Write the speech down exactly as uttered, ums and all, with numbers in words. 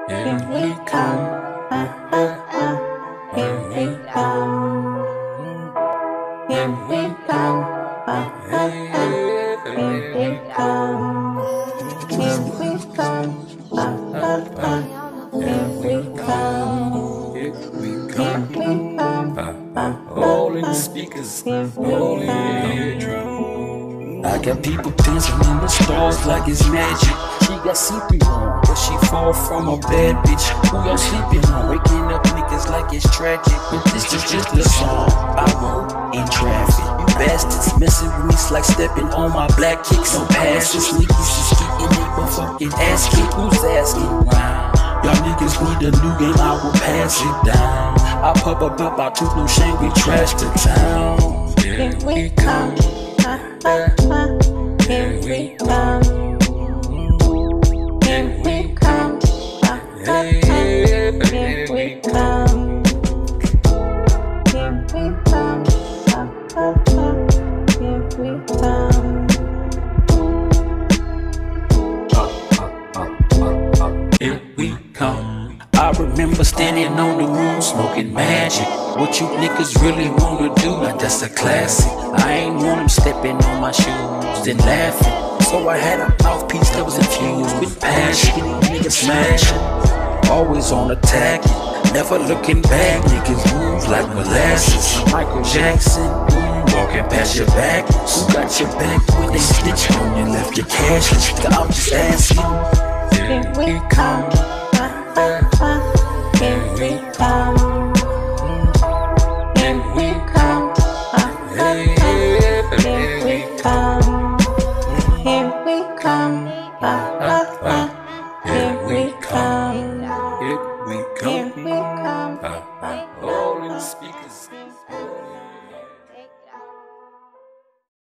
Here we come, here we come, here we come, here we come, here we come, here we come, here we come, all in the speakers, all in the eardrum. I got people dancing in the stars like it's magic. She got C P on, but she fall from a bad bitch. Who y'all sleeping on? Waking up niggas like it's tragic. But this is just a song I wrote in traffic. You bastards messing with me, it's like stepping on my black kicks. No passes, niggas is getting they motherfucking ass kick. Who's asking round? Y'all niggas need a new game, I will pass it down. I pop up up, I took no shame, we trash the town. Here we come, here we come, here we come, here we come, here we come, here we come. Here we come. I remember standing on the moon smoking magic. What you niggas really wanna do? Like that's a classic. I ain't want them stepping on my shoes then laughing. So I had a mouthpiece that was infused with passion. Niggas smashing, always on attack, never looking back. Niggas move like molasses. Michael Jackson, mm, walking past your back. Who got your back when they stitch on you? Left your cash. I'm just asking. Here we come. Here we come. Here we come. Here we come. Here we come. Here we come. Here we come. Here we come.